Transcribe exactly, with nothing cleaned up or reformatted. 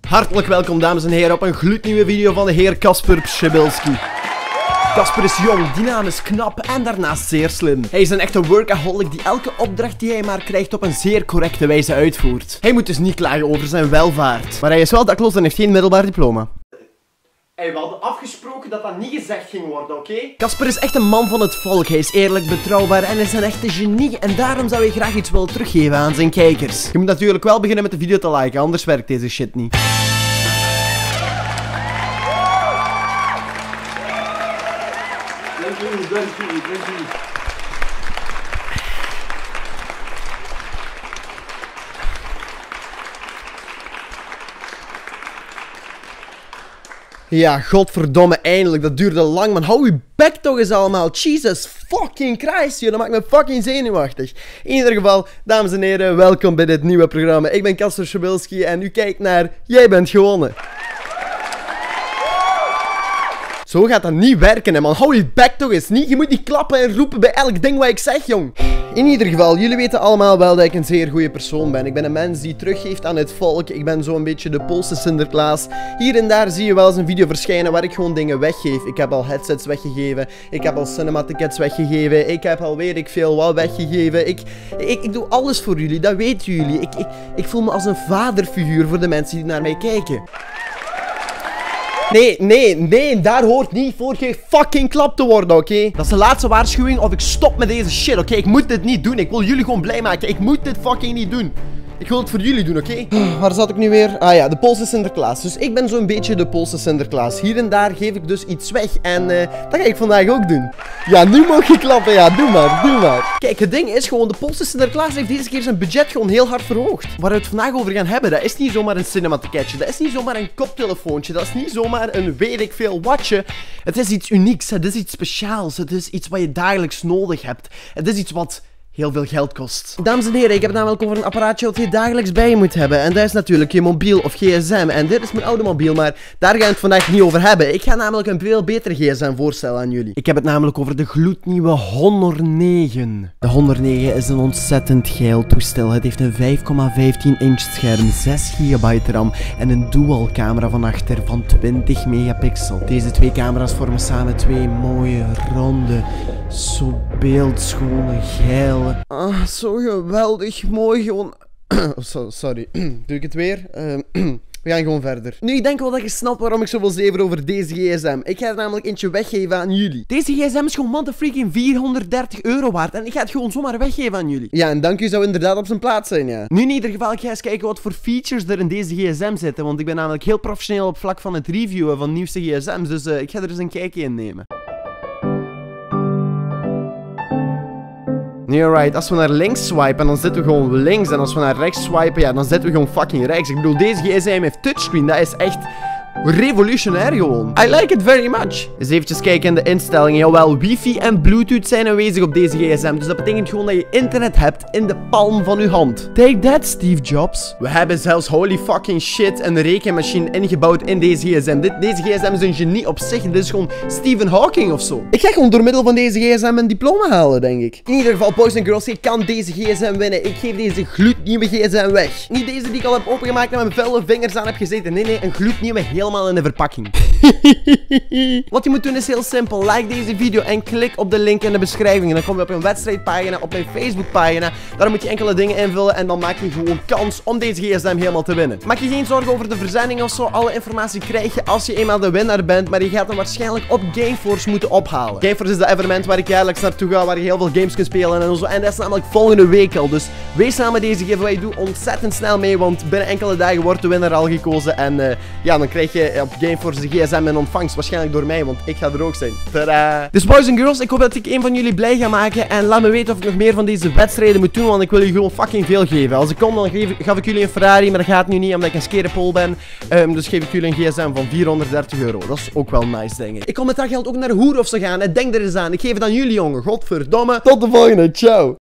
Hartelijk welkom dames en heren op een gloednieuwe video van de heer Kasper Przybylski. Kasper is jong, dynamisch, knap en daarnaast zeer slim. Hij is een echte workaholic die elke opdracht die hij maar krijgt op een zeer correcte wijze uitvoert. Hij moet dus niet klagen over zijn welvaart. Maar hij is wel dakloos en heeft geen middelbaar diploma. Hey, we hadden afgesproken dat dat niet gezegd ging worden, oké? Okay? Kasper is echt een man van het volk. Hij is eerlijk, betrouwbaar en is een echte genie. En daarom zou hij graag iets willen teruggeven aan zijn kijkers. Je moet natuurlijk wel beginnen met de video te liken, anders werkt deze shit niet. Dank jullie, dank jullie, dank jullie. Ja, godverdomme, eindelijk. Dat duurde lang, man. Hou je bek toch eens allemaal. Jesus fucking Christ, joh. Dat maakt me fucking zenuwachtig. In ieder geval, dames en heren, welkom bij dit nieuwe programma. Ik ben Kasper Przybylski en u kijkt naar Jij bent gewonnen. Zo gaat dat niet werken, hè, man. Hou je bek toch eens niet. Je moet niet klappen en roepen bij elk ding wat ik zeg, jong. In ieder geval, jullie weten allemaal wel dat ik een zeer goede persoon ben. Ik ben een mens die teruggeeft aan het volk. Ik ben zo'n beetje de Poolse Sinterklaas. Hier en daar zie je wel eens een video verschijnen waar ik gewoon dingen weggeef. Ik heb al headsets weggegeven. Ik heb al cinema tickets weggegeven. Ik heb al weet ik veel wat weggegeven. Ik, ik, ik doe alles voor jullie, dat weten jullie. Ik, ik, ik voel me als een vaderfiguur voor de mensen die naar mij kijken. Nee, nee, nee, daar hoort niet voor geen fucking klap te worden, oké? Okay? Dat is de laatste waarschuwing of ik stop met deze shit, oké? Okay? Ik moet dit niet doen, ik wil jullie gewoon blij maken. Ik moet dit fucking niet doen. Ik wil het voor jullie doen, oké? Okay? Waar zat ik nu weer? Ah ja, de Poolse Sinterklaas. Dus ik ben zo'n beetje de Poolse Sinterklaas. Hier en daar geef ik dus iets weg en uh, dat ga ik vandaag ook doen. Ja, nu mag je klappen, ja, doe maar, doe maar. Kijk, het ding is gewoon, de Poolse Sinterklaas heeft deze keer zijn budget gewoon heel hard verhoogd. Waar we het vandaag over gaan hebben, dat is niet zomaar een cinematicketje. Dat is niet zomaar een koptelefoontje. Dat is niet zomaar een weet ik veel watje. Het is iets unieks, het is iets speciaals. Het is iets wat je dagelijks nodig hebt. Het is iets wat heel veel geld kost. Dames en heren, ik heb het namelijk over een apparaatje dat je dagelijks bij je moet hebben. En dat is natuurlijk je mobiel of gsm. En dit is mijn oude mobiel, maar daar gaan we het vandaag niet over hebben. Ik ga namelijk een veel betere gsm voorstellen aan jullie. Ik heb het namelijk over de gloednieuwe Honor negen. De Honor negen is een ontzettend geil toestel. Het heeft een vijf komma vijftien inch scherm, zes gigabyte RAM en een dual camera van achter van twintig megapixel. Deze twee camera's vormen samen twee mooie, ronde, zo beeldschone, geile. Ah, zo geweldig mooi gewoon. so, sorry, doe ik het weer? Uh, we gaan gewoon verder. Nu, ik denk wel dat je snapt waarom ik zoveel zever over deze gsm. Ik ga er namelijk eentje weggeven aan jullie. Deze gsm is gewoon motherfreaking vierhonderddertig euro waard. En ik ga het gewoon zomaar weggeven aan jullie. Ja, en dank u zou inderdaad op zijn plaats zijn, ja. Nu in ieder geval, ik ga eens kijken wat voor features er in deze gsm zitten. Want ik ben namelijk heel professioneel op vlak van het reviewen van nieuwste gsm's. Dus uh, ik ga er eens een kijkje in nemen. Nee, alright, als we naar links swipen, dan zitten we gewoon links. En als we naar rechts swipen, ja, dan zitten we gewoon fucking rechts. Ik bedoel, deze gsm heeft touchscreen, dat is echt revolutionair gewoon. I like it very much. Eens eventjes kijken in de instellingen. Jawel, wifi en bluetooth zijn aanwezig op deze gsm. Dus dat betekent gewoon dat je internet hebt in de palm van je hand. Take that, Steve Jobs. We hebben zelfs holy fucking shit een rekenmachine ingebouwd in deze gsm. Dit, deze gsm is een genie op zich. Dit is gewoon Stephen Hawking of zo. Ik ga gewoon door middel van deze gsm een diploma halen, denk ik. In ieder geval, boys en girls, je kan deze gsm winnen. Ik geef deze gloednieuwe gsm weg. Niet deze die ik al heb opengemaakt en met mijn vuile vingers aan heb gezeten. Nee, nee, een gloednieuwe, helemaal in de verpakking. Wat je moet doen is heel simpel. Like deze video en klik op de link in de beschrijving. En dan kom je op een wedstrijdpagina, op mijn Facebookpagina. Daar moet je enkele dingen invullen en dan maak je gewoon kans om deze gsm helemaal te winnen. Maak je geen zorgen over de verzending of zo. Alle informatie krijg je als je eenmaal de winnaar bent. Maar je gaat hem waarschijnlijk op Gameforce moeten ophalen. Gameforce is dat evenement waar ik jaarlijks naartoe ga, waar je heel veel games kunt spelen en zo. En dat is namelijk volgende week al. Dus wees samen met deze giveaway. Doe ontzettend snel mee, want binnen enkele dagen wordt de winnaar al gekozen. En uh, ja, dan krijg je op Gameforce de gsm in ontvangst. Waarschijnlijk door mij, want ik ga er ook zijn. Tadaa! Dus boys en girls, ik hoop dat ik een van jullie blij ga maken. En laat me weten of ik nog meer van deze wedstrijden moet doen, want ik wil jullie gewoon fucking veel geven. Als ik kom, dan geef, gaf ik jullie een Ferrari, maar dat gaat nu niet, omdat ik een skerenpol ben. Um, dus geef ik jullie een gsm van vierhonderddertig euro. Dat is ook wel nice, denk ik. Ik kom met dat geld ook naar de Hoerhofse gaan. En denk er eens aan. Ik geef het aan jullie, jongen. Godverdomme. Tot de volgende. Ciao.